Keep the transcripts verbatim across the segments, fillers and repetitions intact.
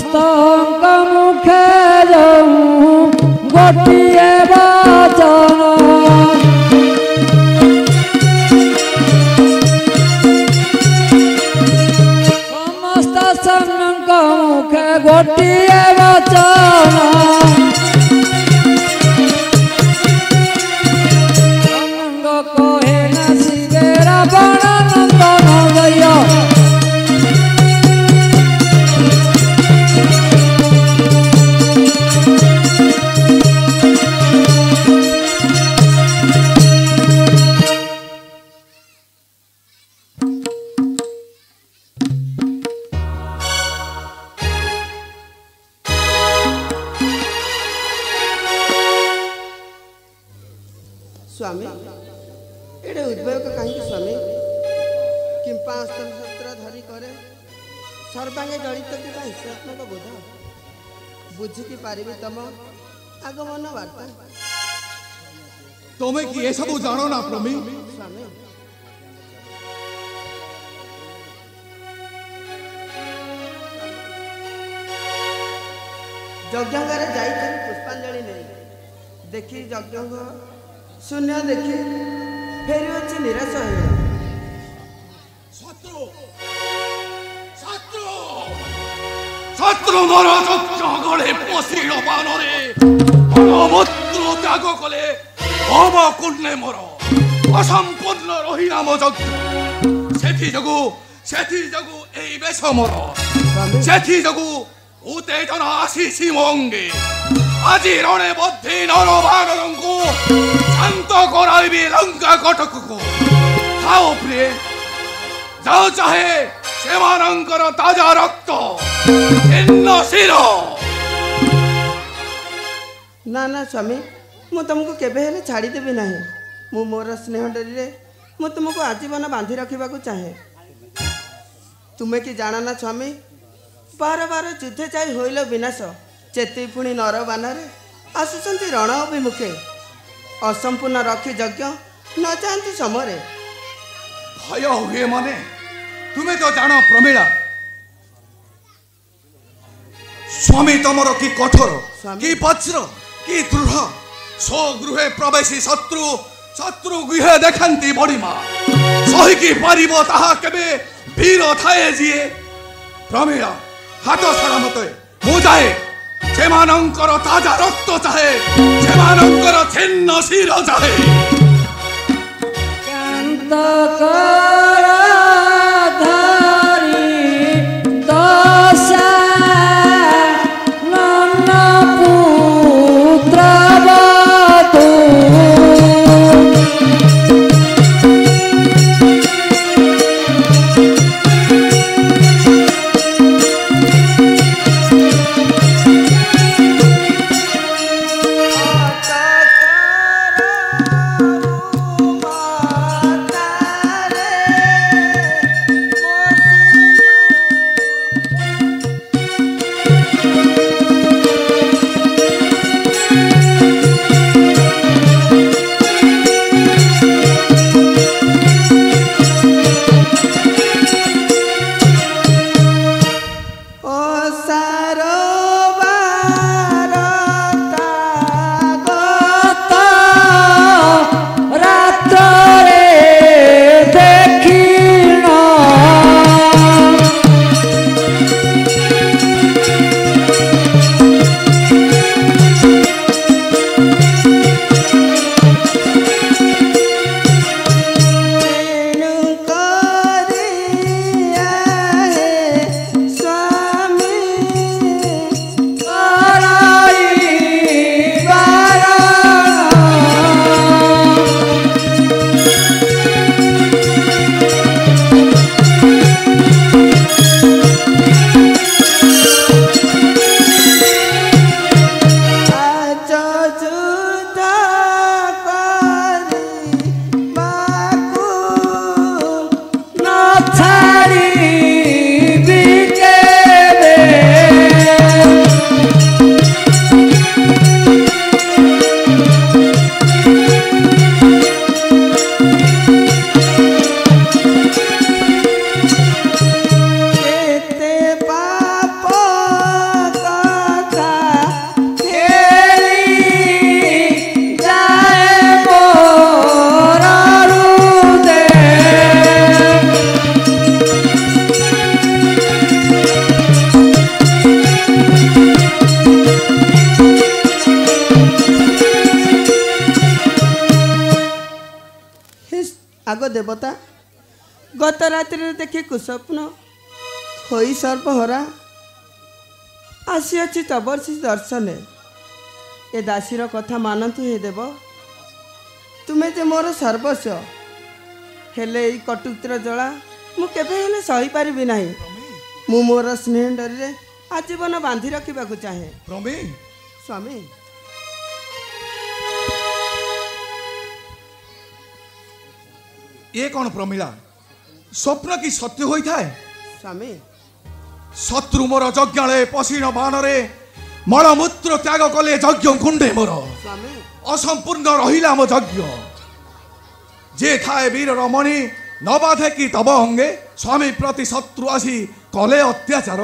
ସମସ୍ତଙ୍କ ମୁଖେ ଯେଉଁ ଗୋଟିଏ ବଚନ ସମସ୍ତ ସ୍ୱାମୀଙ୍କ ମୁଖେ ଗୋଟିଏ ବଚନ स्वामी एडे उद्भयक कहीं स्वामी किंपा अस्त्र धरी करे सर्वांगे जड़ित कि हिंसात्मक बोध बुझिकी पारिबी तम आगमन वार्ता तुम्हें कि ये सब जानो ना प्रमी स्वामी यज्ञांगारे जाई पुष्पांजलि नहीं देखी यज्ञांग शून्य देखी फेरी अच्छी निराश हो शत्रु शत्रु शत्रु मोर यज्ञ गले पशिल बानरे अनमूत्र त्याग कले भव कुण्डे मोर असंपूर्ण रहिला मो यज्ञ सेथि जगु सेथि जगु एई बेश मोर सेथि जगु उत्तेजना आसीसी मंगे আজি রণে বদ্ধি নরভাগরঙ্কু শান্ত করাইবি লঙ্কা কটককু যাও প্রিয়ে যাও চাহে সেমানঙ্কর তাজা রক্ত ছিন্ন শির ना ना स्वामी मु तुमको केबे हेले छाड़ी देबी नहीं मु मोर स्नेह डरी रे मु तुमको आजीवन बांधी रखा चाहे तुम्हें कि जाना ना स्वामी बार बार युद्धे चाहे होइल विनाश चेती पुणी नर बानरे आसुचंती रण अभिमुखे असंपूर्ण रखी यज्ञ न चाहती समरे भय हुए माने तुम्हें तो जान प्रमीला स्वामी तमर कि कठोर कि वज्र कि दृढ़ सो गृहे प्रवेशी शत्रु शत्रु गृहे देखंती बड़ीमा सहिकी पारिबो ताहा केबे वीर थाए जिए प्रमीला हाथ छाड़ा मते मु जाए सेमानंकर ताजा रक्त चाहे सेमानंकर छिन्न शिर चाहे कांत कर धरी दशा नन पुत्र बधू माता रे आग देवता गत रात्रि देखी कुस्वप्न होई सर्पहरा आसी अच्छी तबर्षी दर्शने ए दासीर कथा मानतु हे देव तुम्हें जे मोर सर्वस्व हेले ई कटुक्तिर जला मु केबे हेले सही पारिबि नाही मु मोर स्नेह डरी आजीवन बांधी रखा चाहे प्रमी स्वामी ये कौन प्रमिला स्वप्न की सत्य होता है स्वामी शत्रु मोर यज्ञालय पशीण बाणरे मलमूत्र त्याग कले यज्ञ कुंडे मोर स्वामी असंपूर्ण रहिला मो यज्ञ जे थाए वीर रमणी नबाधे कि तब अंगे स्वामी प्रति शत्रु आसी कले अत्याचार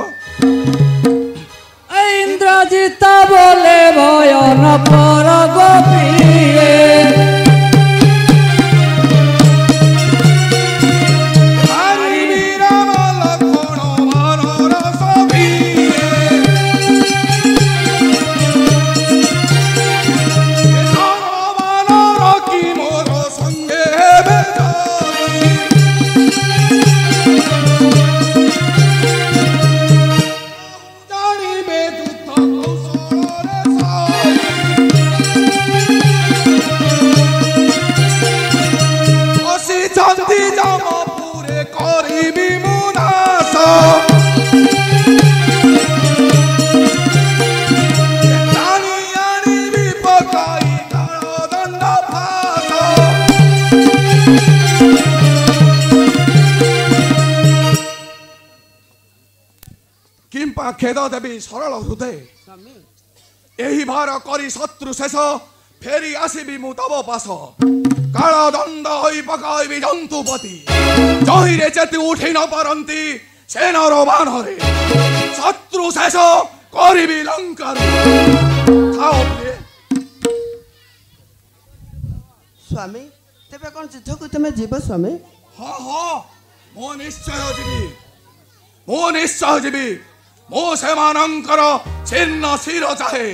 इंद्रजित बोले भयन पर गोपीए खेद देवी सरल हृदय यही भार करी शत्रु शेष फेरी आसबि मु तब पास काल दंड होई पकाइबि जंतुपति जहिरे चेती उठी न पारंती सेनार बाणरे शत्रु शेष करिबि लंकार खाओ प्रिय स्वामी तेबे कोन युद्ध को तुम जीव स्वामी हाँ हाँ मो निश्चय जीवी मो निश्चय जीवी मो सेमानंकर छिन्न शिर चाहे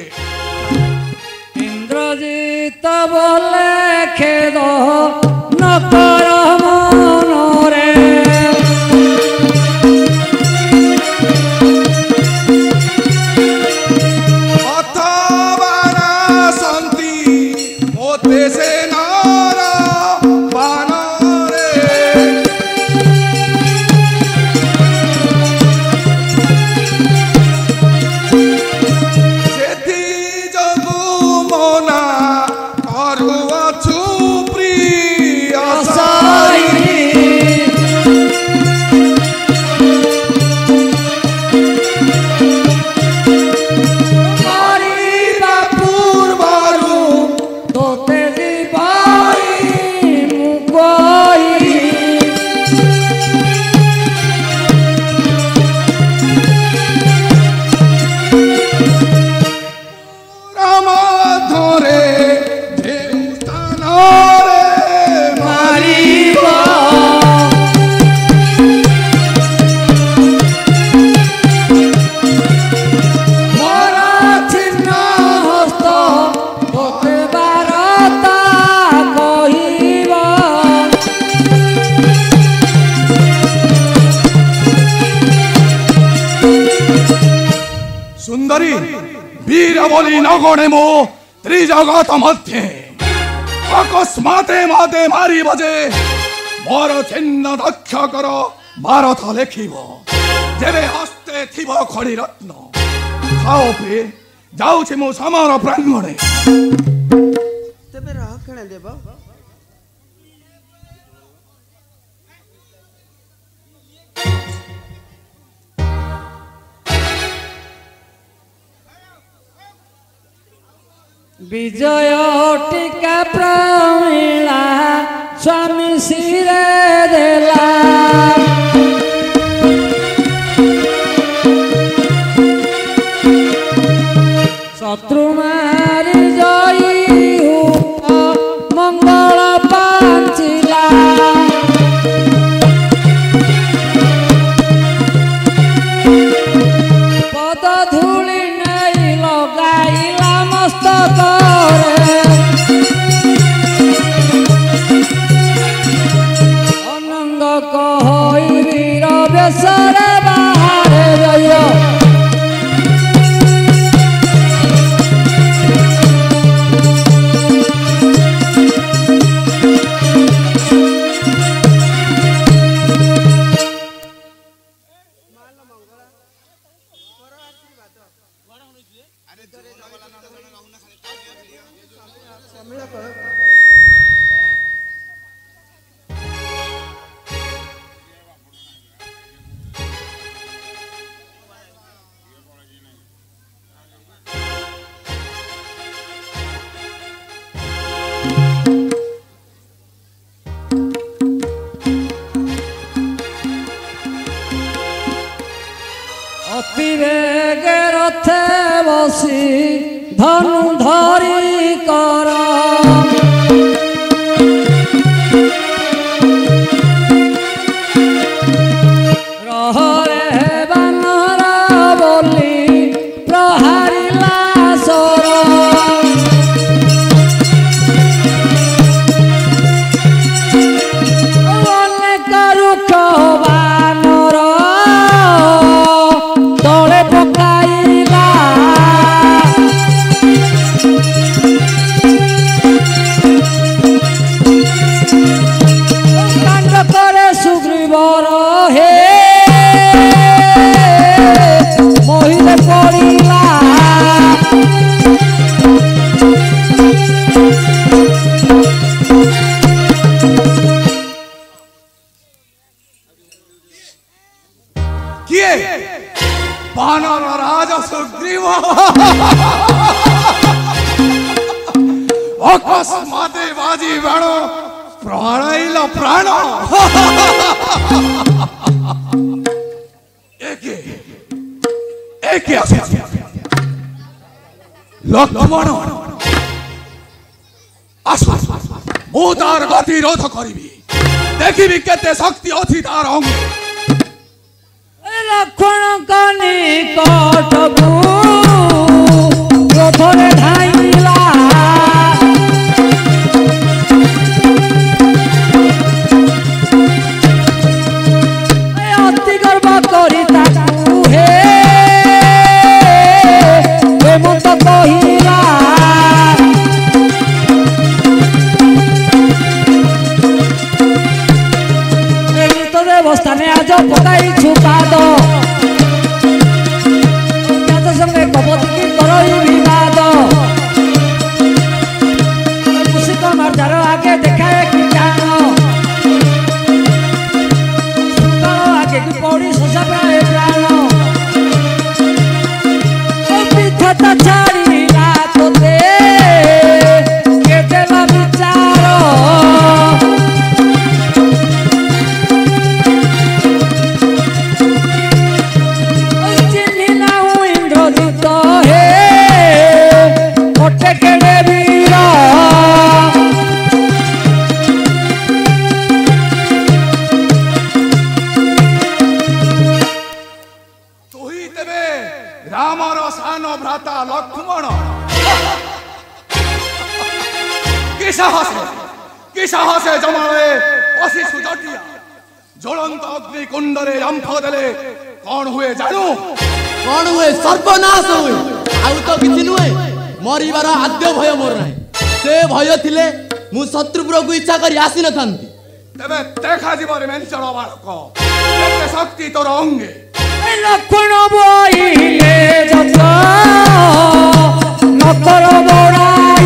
इंद्रजित बोले खेद न कर मनरे अथवा शांति मोते से नारा बानरे सुंदरी वीर बोली नगणे मो त्रिजगत मध्य अकस्माते माते मारी बजे मोर छिन्न दक्ष कर भारत लेखिब जेबे हस्ते थिब खड़ी रत्न खाओ पे जाउछि मो समर प्रांगणे तेबे रह खेणे देव विजय टीका प्रमिला स्वामी सिरे देला शत्रु मारी जई हुआ मंगल पांचिला पद धूली नहीं लगाइला मस्तक বেগে রথে বসি ধনু ধরি কর রহরে বানরা বলি প্রহারিলা সর অনেক রুখ বানর তଳେ পকাইলা কাণ্ড করে সুগ্রীবর হে মহিলে পড়িলা କିଏ ବାନର ରାଜ ସୁଗ୍ରୀବ ଅକସ୍ମାତେ ବାଜି ବାଣ ପ୍ରାଣାଇଲ ପ୍ରାଣ ଏକେ ଏକେ ଆସେ ଲକ୍ଷ୍ମଣ ଆସ ମୁଁ ତାର ଗତିରୋଧ କରିବି ଦେଖିବି କେତେ ଶକ୍ତି ଅଛି ତାର ଅଙ୍ଗ লক্ষণ কনি কটবু রথরে ধাইলা অতি গর্ব করি তাকু হে হেমন্ত কহিলা অবস্থানে আজ পকাইছু পাদ ব্যাস সঙ্গে কপতি করই বিবাদ মুসিক মার্জার আগে দেখায় কি জান সুন্দর আগে কি পড়ি শশা প্রায় প্রাণ বিধাতা ছাড়িলা তোতে কে দেলা বিচার রামর সান ভ্রাতা লক্ষ্মণ কি সাহসে কি সাহসে জমালে পশিছু জটিয়া জ্বলন্ত অগ্নিকুণ্ডরে লম্ফ দেলে কণ হুয়ে জানু कौन हुए सर्वनाश हुए आउ तो किछि नुहे मरिबार आद्य भय मोर नाही से भय थिले मु शत्रुपुर को इच्छा करी आसी न थांती तबे देखा जीवरे मेंचर बालक केते शक्ति तोर अंगे লক্ষণ বইলে যত নকর বড়াই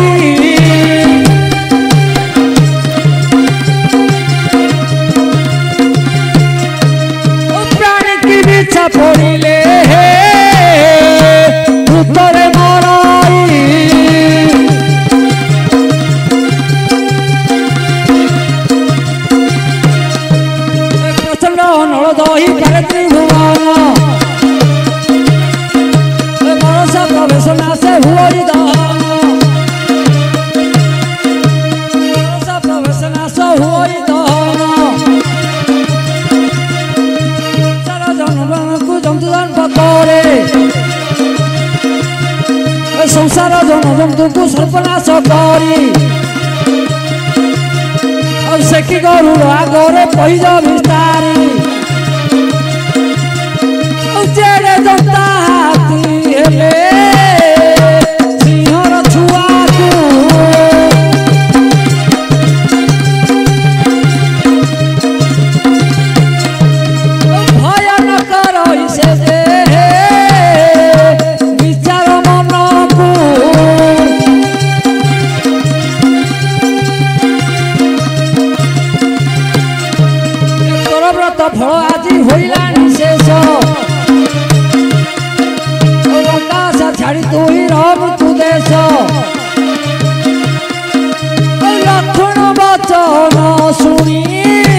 প্রাণ কি বিছা পড়িলে হে উত্তরে মরাই প্রচন্ড নল দহি পারে ত্রিভুবন মনসা প্রবেশ নাশে হুড়ি দহন মনসা প্রবেশ নাশ হুড়ি দহন সারা জনগণକୁ জন্তু জন্ম করে সংসার জনজନ୍ତୁଙ୍କୁ সর্বনাশ করি ଆଉ ସେକି ଗରୁଡ଼ ଆଗରେ ପଇଜ ବିସ୍ତାରି ଆଉ ଯେଡ଼େ ଦନ୍ତା ହାତୀ ହେଲେ ସିଂହର ଛୁଆକୁ ଭୟାନକ ରହିছে ଯେ ବିଚାର ମନକୁ ব্রত ফল আজি হইলানি শেষ লঙ্কা ছাড়ি তুই রবু তু দেশ লক্ষণ বচন শুনি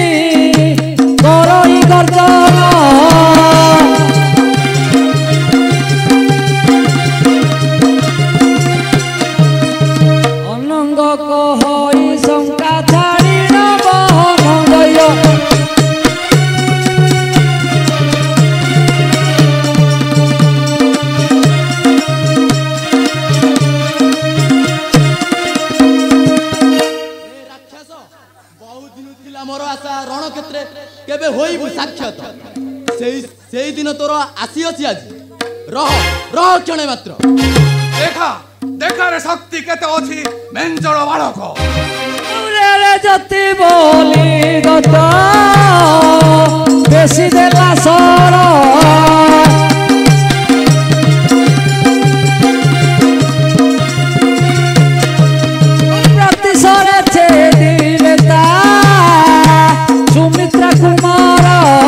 করই গর্জন होई शंका छाड़ी नव नंदय मोर आशा रण क्षेत्र केबे होइबु साक्षात सेई सेई दिन तोर आसी अछि आज रह रह क्षणे मात्र देखा देखा रे शक्ति केते अछि मेंजड़ बालक रे रे जति बोली गत बेसी देला सर प्रतिसरे छे दिलता सुमित्रा कुमार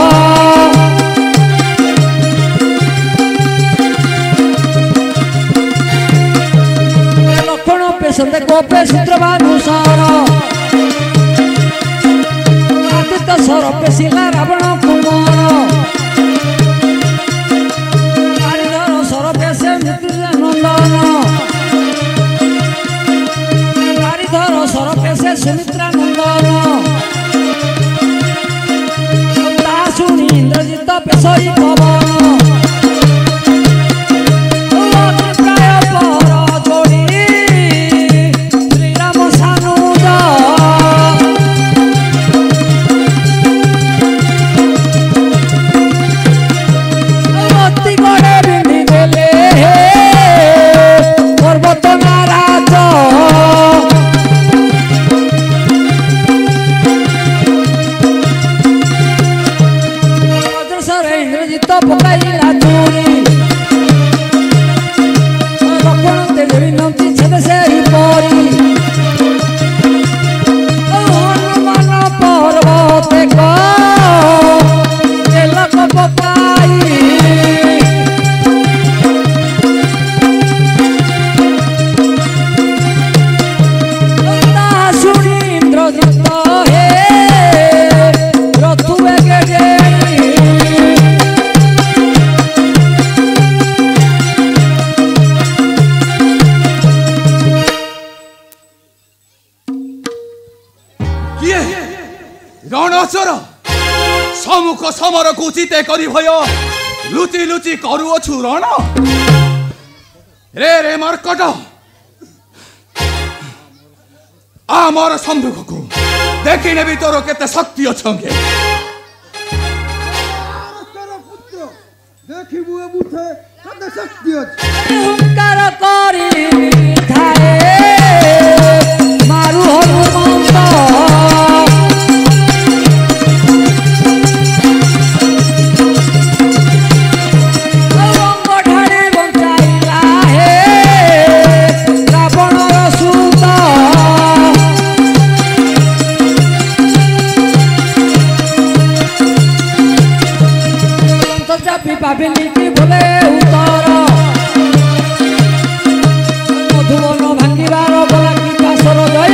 लक्षण पेशंते गोपे सूत्रवानुसार आदित्य सर पेशिला रावण कुमार कारीधर सर पेशे मृत्युंजय नंदन कारीधर सर पेशे सुमित्रा नंदन शुणी इंद्रजित पेशई पवन प्राय पर जोड़ी श्रीराम सानुज अति गड़े बिंदी देले पर्वत नाराज इंद्रजित पकाइला चूरी लक्षण तेज विनती छेद से ही परी हनुमान पर्वत को तेलक पकाई शुणी इंद्रजित हे रथुए गे रणचर सम्मुख समर को चिते करी भय लुचि लुचि करूअछु रण रे रे मर्कट आमर सम्मुख को देखि नेबी तोर केते शक्ति अछंगे पुत्र देखिबु बुथे केते शक्ति अछि हुंकार करी थाए मारू हनुमंत भाविनी की भूले उतर मधुबन भांगिबार बोला की कासर जय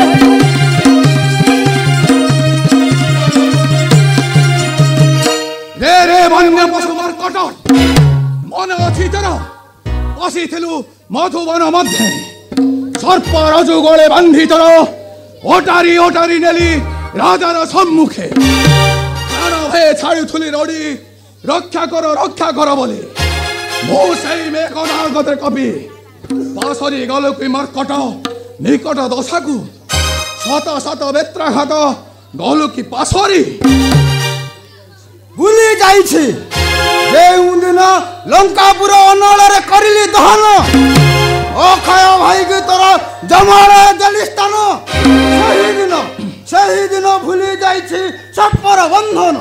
रे रे वन्य पशु मर्कट मन अछि तर बसिथिलु मधुबन मध्ये सर्प रजु गळे बांधी तर ओटारी ओटारी नेली राजार सम्मुखे प्राण भय छाड़ुथुली रडी रक्षा कर रक्षा कर बोले मो सही में कनागत कवि पासरी गलुकी मर्कट निकट दशाकु शत शत बेत्राघात गलुकी पासरी भूली जाइछि जेउ दिन लंकापुर अनଳରେ करिली दहन अक्षय भाई के तोर जमारे जलिस्थान सही दिन सही दिन भूली जाइछि सपर बंधन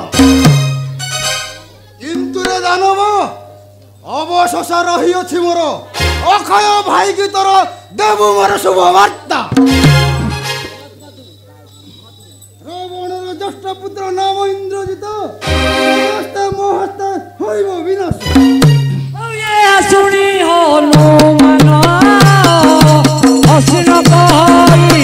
किंतु रे दानव अवशेष रही अछि मोर अक्षय भाई की तोर देबु मोर शुभ वार्ता रावणर ज्येष्ठ पुत्र नाम इंद्रजित हस्ते मोहस्ते होइब विनाश ये सुनी हनुमान हसिन कहि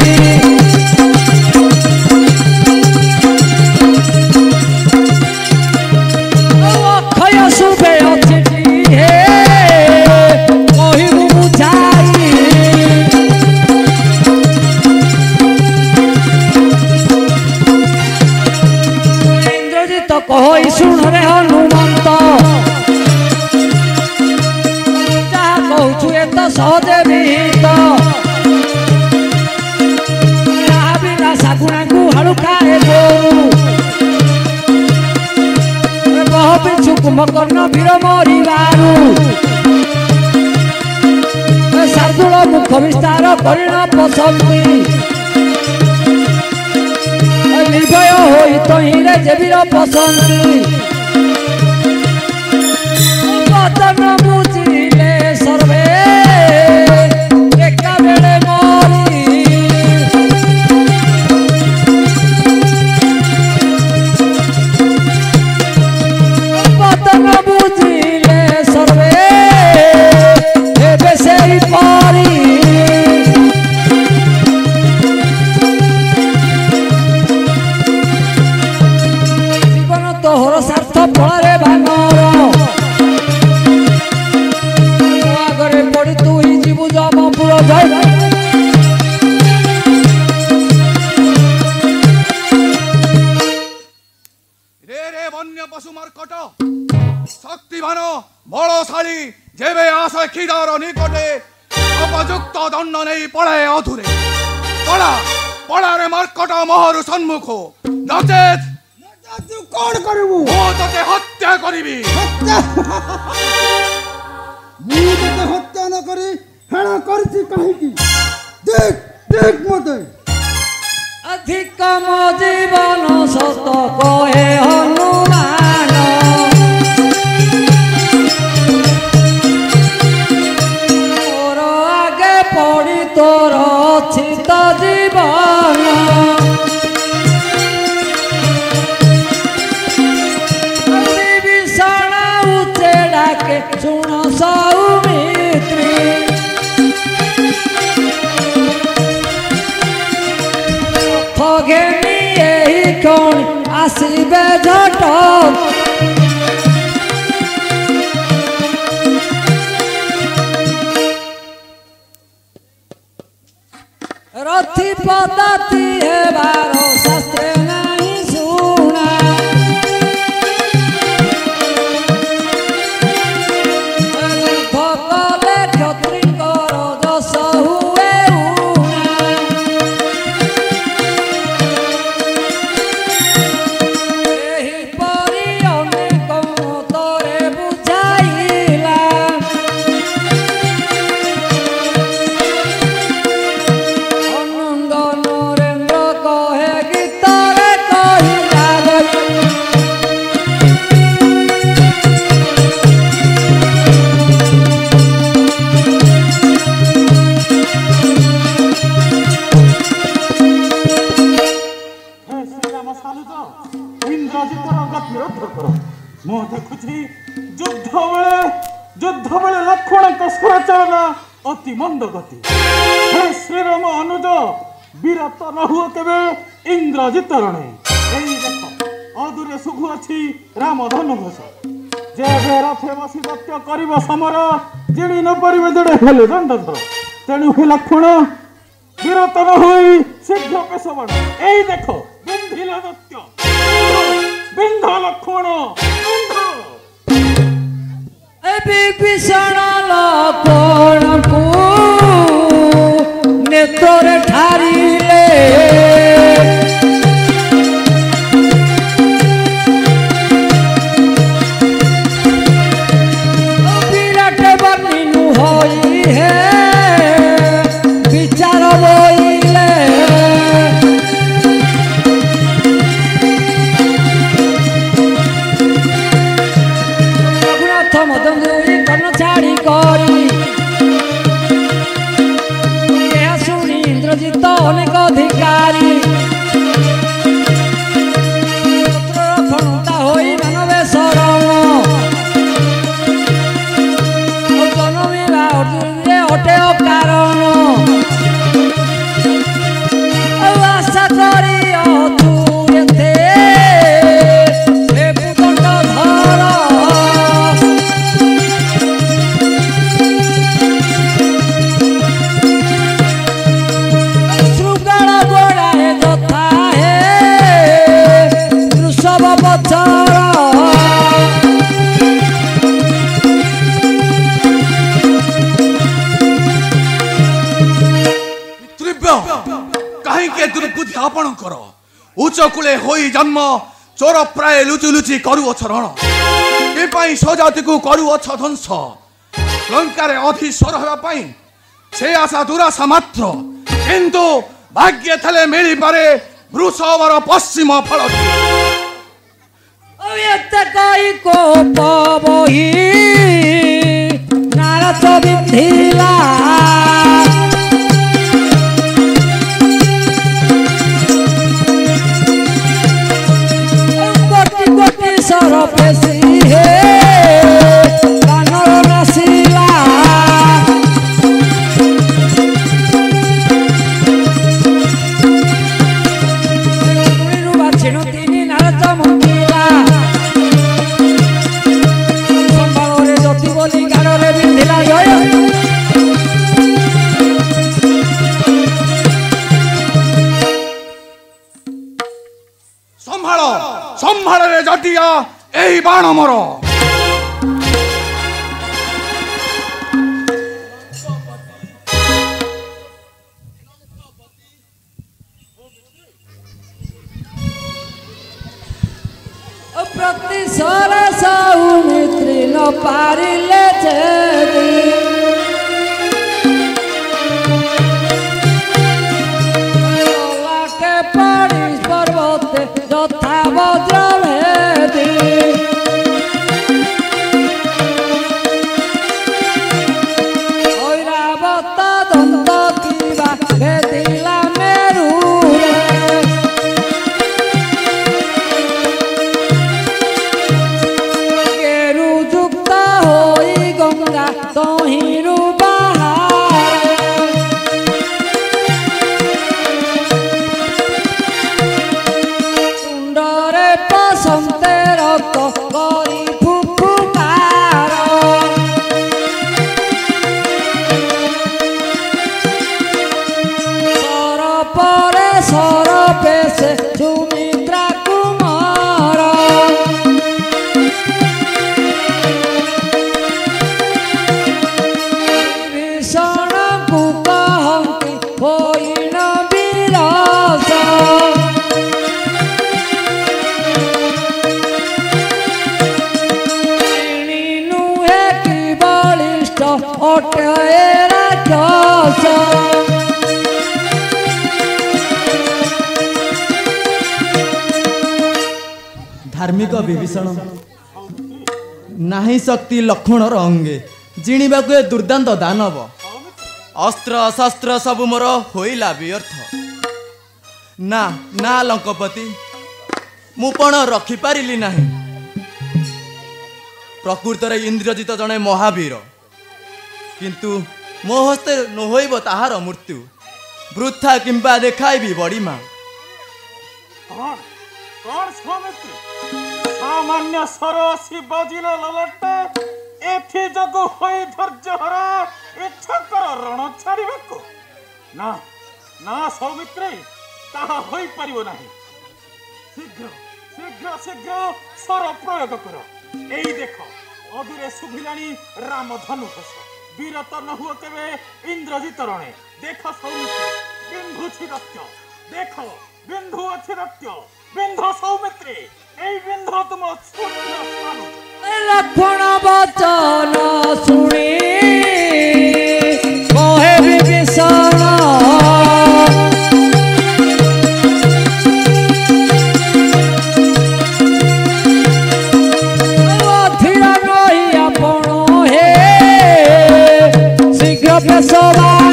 अक्षय शुभे अतिथि हे कहिबु बुझाई शुण रे हनुमंत जहाँ कहूँ ए तो सहजे विहित बिना शागुणा को हड़ू खाए बह पिछु कुंभकर्ण वीर मरिबारू शार्दूल मुख विस्तार करिण पसंदी निर्भय होई तहिरे जेबीर पसंदी बदन बुझिले सर्वे एका बेले मरी बदन बुझिले सर्वे एबे सेई पारी तोहर स्वार्थ फल भांगर आगे पड़ी तू ही जीवु जमपुर जय रे रे वन्य पशु मर्कट शक्तिमान बलशाली जेबे आस क्षीर निकटे अपयुक्त दंड नहीं पड़े अधूरे पड़ा पड़ा रे मर्कट महरु सम्मुख नचेत तू कौन करू ते हत्या करी हत्या मु ते हत्या न करी हेणा करछि कहीं देख देख मते अधिक मो जीवन सत कहे हनुमान मोर आगे पड़ी तोर अछि तो जीवन सुन सौमित्री घेनी यही कौन आसबे झट रथी पद्धति है बारो शास्त्र नहीं सुना अति मंद गति हे श्रीराम अनुज वीरत न हुआ केवे इंद्रजित रणे एई देखो अदूरे सुघु अछि राम धनुघोष जे रथे बसी दत्य करिब समर जिणी न परिबे जडे हेले दंडधर तेणु हे लक्ष्मण वीरत न होई शीघ्र पेशवण एई देखो बिंधिल दत्य बिंध लक्ष्मण बिंध विभीषण लक्ष्मण को नेत्र ठारिले विराट बनिनु होई है विचार बोइले रघुनाथ मदन कर्ण छाड़ी करी यह शुणी इंद्रजित अनेक अधिकारी होई मानवे शरण जन्मिबा अर्जुन अटे कारण आशा करी बचारा बुद्धि आपणकर उच्च कूले होई जन्म चोर प्राय लुचि लुचि करुअछ रण कि स्वजाति को करुअछ ध्वंस लंकार अधीश्वर होगापाई से आशा दुराशा मात्र किंतु भाग्य थले मिली पारे वृषभर पश्चिम फल कई को पबही नारद विधिला कोटि कोटि सर पेशी हे कानर नासिला बाछिण तीन नारद मंदिला संभाଳରେ ଜ୍ୟୋତି ବୋଲି ଗାଡ଼ରେ ବିନ୍ଧିଲା ଜୟ संभाल संभाल रे जटिया एही बाण मोर प्रति सरस मित्री न पारिले छेदी लाटे पड़ी पर्वते यथा वज्र भेदी ऐरावत दंत किबा भेदिला मेरू तहिरु तुंडरे पसंते रक्त करी फुफुकार सर परे सर पेशे सुमित्रा कुमार धार्मिक विभीषण नाही शक्ति लक्ष्मणर अंगे जिणिबा को दुर्दांत दानव अस्त्र शस्त्र सब मोर होइला व्यर्थ ना ना लंकपति मुपण रखि पारिली नाही प्रकृत रे इंद्रजित जने महावीर किंतु मो हस्ते न होइब ताहार मृत्यु वृथा किंबा देखाइबी बड़ीमा कौन कौन स्वामित्री सामान्य सरसी बजिल ललटे एथि जगु होई धैर्य हरा इच्छा कर रण छाड़िबाको ना ना सौमित्री ताहा होई परिबो नाही शीघ्र शीघ्र शीघ्र सर प्रयोग कर एई देखो अदूरे सुभिलानी राम धनुष वीरत न हुआ केवे इंद्रजित रणे देख सौमित्री बिंधु छि रक्त देखो बिंधु अछि रक्त बिंधु सौमित्री एई बिंधु तुम छुट्टिया स्थान लक्ष्मण वचन शुणी कहे विभीषण अधीर नही आपण हे शीघ्र पेशवाण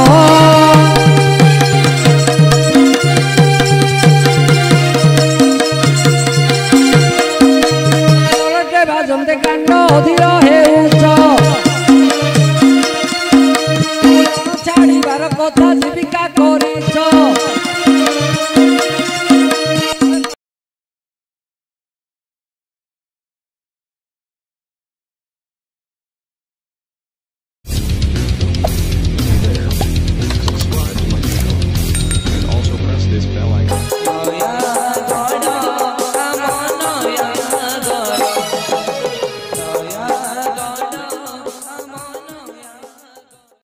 कांड अधीर हेउछ छाड़ीबार कथा